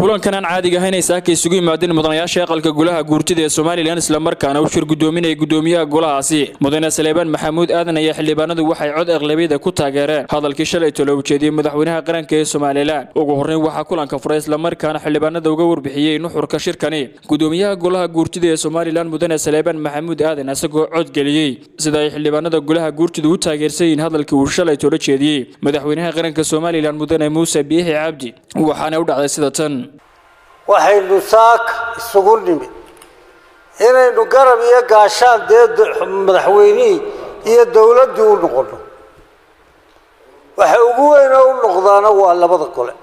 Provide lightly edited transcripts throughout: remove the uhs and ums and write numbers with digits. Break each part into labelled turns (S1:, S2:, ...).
S1: kulankan aan caadiga ahayn ay saakay isugu yimaadeen mudanayaasha aqalka golaha guurtida ee Soomaaliland isla markaana uu shir gudoominay gudoomiyaha golahaasi mudane Saleebaan Maxamuud Aadan ayaa xildhibaanadu waxay cod aqlabiyada ku taageereen hadalkii shalay tolo ujeediyay madaxweynaha qaranka ee Soomaaliland ugu horreyn waxa kulanka furay isla markaana xildhibaanada uga warbixiyay nuxurka shirkani gudoomiyaha golaha guurtida ee Soomaaliland mudane Saleebaan Maxamuud Aadan asagoo cod geliyay sida ay xildhibaanada golaha guurtida u taageersan hadalkii uu shalay tolo jeediyay madaxweynaha qaranka Soomaaliland mudane Muuse Biixi Cabdi waxaana u dhacday sida tan
S2: waxaynu saak isugu nimid inaynu garab iyo gaashaan madaxweynaha iyo dawladdu u noqono waxa ugu weyn oo u noqdaana waa labada gole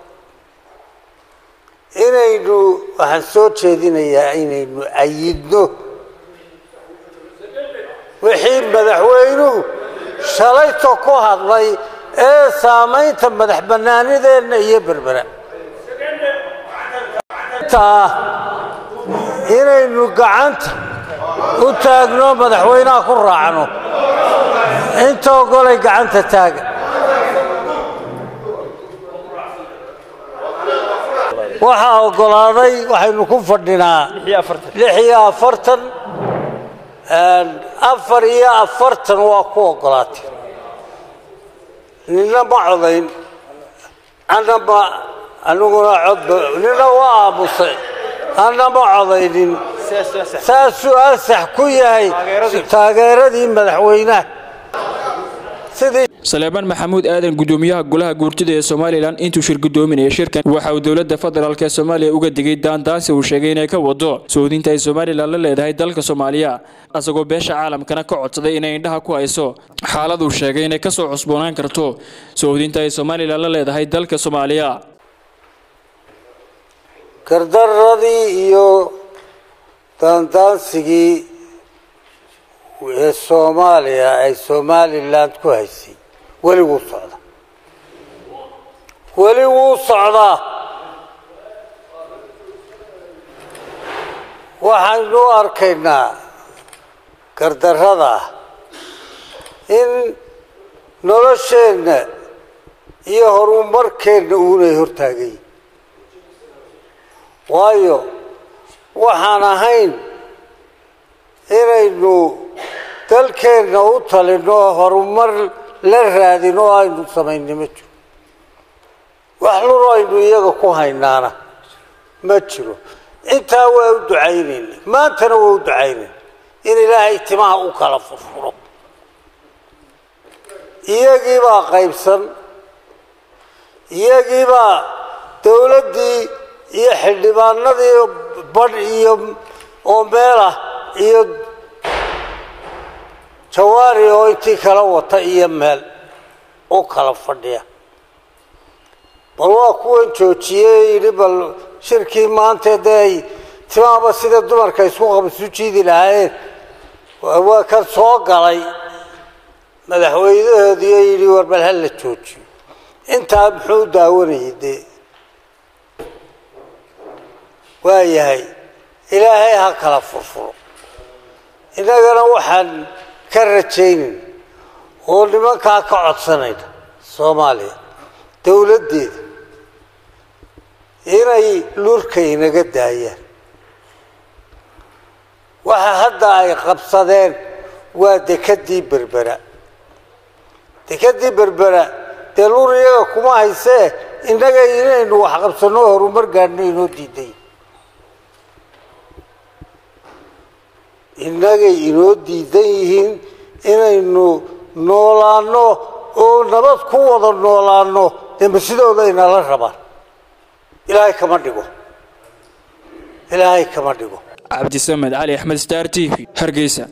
S2: inaynu waxaan soo jeedinayaa inaynu ayidno wixii madaxweynuhu shalayto ku hadlay ee saamaynta madax bannaanideena iyo berbera inaynu gacanta u taagno madaxweynaha ku raacno inta golay gacanta taaga waxa ogolaaday waxaynu ku fadhinaa 46 44 waa ku ogolaatay nina ma codayn anuguna cod nina waa aamusay أنا ما عضيدين سؤال سحكوية تاجردي مدحوينه
S1: سليمان محمود آدم قدوميها قولها قورتده Soomaaliland intuu shir gudoominaya shirkan waxa uu dawladda federaalka Soomaaliya uga digay daandaansi uu sheegay inay ka wado Suudiinta ay Soomaaliland la leedahay dalka Soomaaliya asagoo beesha caalamkana ka codsaday inay indhaha ku hayso xaalad uu sheegay inay ka soo cusboonaan karto Suudiinta ay Soomaaliland la leedahay dalka Soomaaliya
S2: gardaradii iyo daandaansigii ee Soomaaliya ay Soomaaliland ku haysay wali wuu socdaa waxaanu arkaynaa gardarada in nolosheena iyo horumarkeena uunay hortaagay waayo waxaan ahayn inaynu dalkeena u talino horumar la raadino aynu samayno ma jiro wax loo aynu iyaga ku haynaana ma jiro intaa waa u ducaynayna maantana waa u ducaynayna in Ilaahay timaha u kala furfuro iyagii baa qaybsan iyagii baa dawladdii iyo xildhibaanadii bad iyo oo meela iyo jawaari oo intii kala wata iyo meel oo kala fadhiya bal waa kuwan joojiyay bal shirkii maanta day timaaba sida dumarka isku qabsu jiidi lahaayeen waa ka soo galay madaxweynahoodii yiri war bal hal la joojiyo inta muxuu daawanayay waayahay Ilaahay ha kala furfuro inagana waxaan ka rajaynin oo nimanka ka codsanayna Soomaaliya dawladeeda inay lurka inaga daayaan waxa hadda ay qabsadeen waa dekadii berbera luriyaga kuma haysee inaga inaynu wax qabsano horumar gaadhno inoo diiday inagay inoo diidan yihiin inaynu noolaano oo nabad ku wada noolaano sidooda inala rabaan Ilaahay kama dhigo
S1: Cabdi Samed Ali Ahmed Star TV Hargeysa